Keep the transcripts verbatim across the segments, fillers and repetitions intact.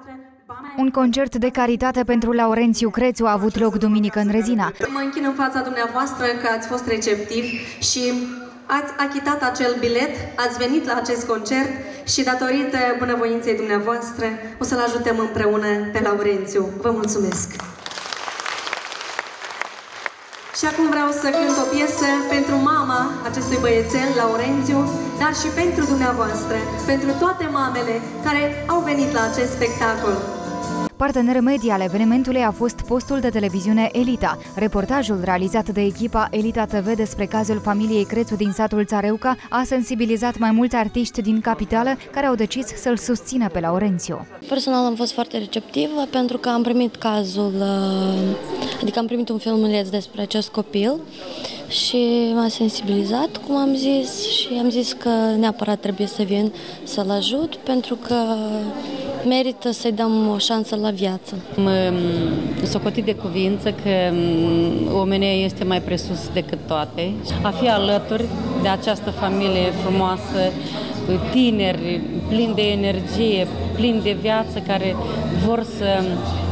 Un concert de caritate pentru Laurențiu Crețu a avut loc duminică în Rezina. Mă închin în fața dumneavoastră că ați fost receptivi și ați achitat acel bilet, ați venit la acest concert și datorită bunăvoinței dumneavoastră o să-l ajutăm împreună pe Laurențiu. Vă mulțumesc! Și acum vreau să cânt o piesă pentru mama acestui băiețel, Laurențiu, dar și pentru dumneavoastră, pentru toate mamele care au venit la acest spectacol. Partener media al evenimentului a fost postul de televiziune Elita. Reportajul realizat de echipa Elita T V despre cazul familiei Crețu din satul Țareuca a sensibilizat mai mulți artiști din capitală care au decis să-l susțină pe Laurențiu. Personal am fost foarte receptivă pentru că am primit cazul, adică am primit un filmuleț despre acest copil și m-a sensibilizat, cum am zis, și am zis că neapărat trebuie să vin să-l ajut pentru că merită să-i dăm o șansă la viață. Mă socotit de cuvință că omenia este mai presus decât toate. A fi alături de această familie frumoasă, tineri, plini de energie, plini de viață, care vor să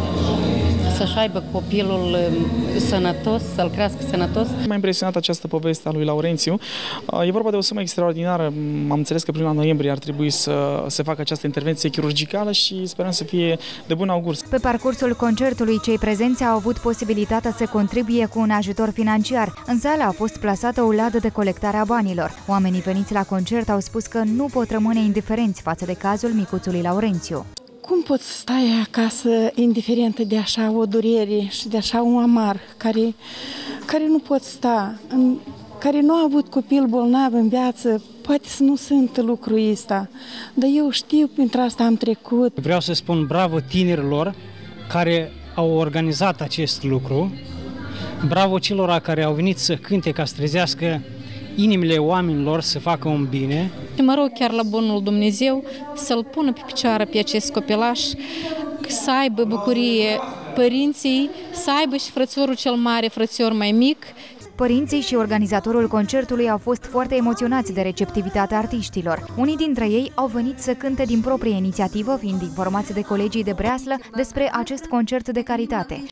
să-și aibă copilul sănătos, să-l crească sănătos. M-a impresionat această poveste a lui Laurențiu. E vorba de o sumă extraordinară. Am înțeles că până la noiembrie ar trebui să se facă această intervenție chirurgicală și sperăm să fie de bun augur. Pe parcursul concertului, cei prezenți au avut posibilitatea să contribuie cu un ajutor financiar. În sală a fost plasată o ladă de colectare a banilor. Oamenii veniți la concert au spus că nu pot rămâne indiferenți față de cazul micuțului Laurențiu. Cum poți să stai acasă indiferentă de așa o durere și de așa un amar care, care nu poți sta, în, care nu a avut copil bolnav în viață, poate să nu sunt lucrul ăsta, dar eu știu, printre asta am trecut. Vreau să spun bravo tinerilor care au organizat acest lucru, bravo celor care au venit să cânte ca să trezească inimile oamenilor, să facă un bine. Mă rog chiar la bunul Dumnezeu să-l pună pe picioare pe acest copilaș, să aibă bucurie părinții, să aibă și frățiorul cel mare, frățior mai mic. Părinții și organizatorul concertului au fost foarte emoționați de receptivitatea artiștilor. Unii dintre ei au venit să cânte din proprie inițiativă, fiind informați de colegii de breaslă despre acest concert de caritate.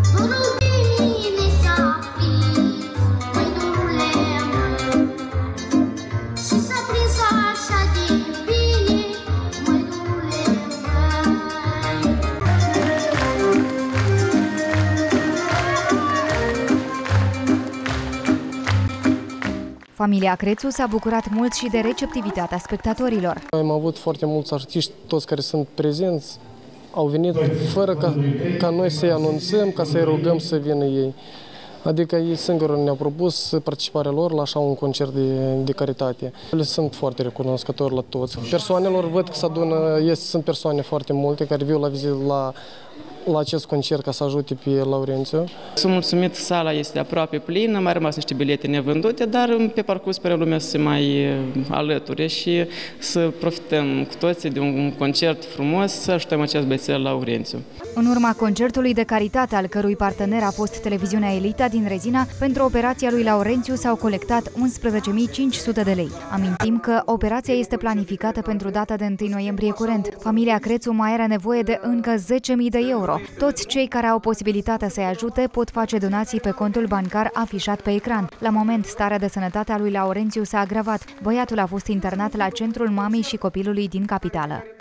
Familia Crețu s-a bucurat mult și de receptivitatea spectatorilor. Am avut foarte mulți artiști, toți care sunt prezenți, au venit fără ca, ca noi să-i anunțăm, ca să-i rugăm să vină ei. Adică ei singuri ne-au propus participarea lor la așa un concert de, de caritate. Le sunt foarte recunoscători la toți. Persoanelor văd că se adună, este, sunt persoane foarte multe care viu la vizită la la acest concert ca să ajute pe Laurențiu. Sunt mulțumit, sala este aproape plină, mai rămas niște bilete nevândute, dar pe parcurs speră lumea să se mai alăture și să profităm cu toții de un concert frumos, să ajutăm acest băiețel Laurențiu. În urma concertului de caritate, al cărui partener a fost televiziunea Elita din Rezina, pentru operația lui Laurențiu s-au colectat unsprezece mii cinci sute de lei. Amintim că operația este planificată pentru data de întâi noiembrie curent. Familia Crețu mai are nevoie de încă zece mii de euro. Toți cei care au posibilitatea să-i ajute pot face donații pe contul bancar afișat pe ecran. La moment, starea de sănătate a lui Laurențiu s-a agravat. Băiatul a fost internat la centrul mamei și copilului din capitală.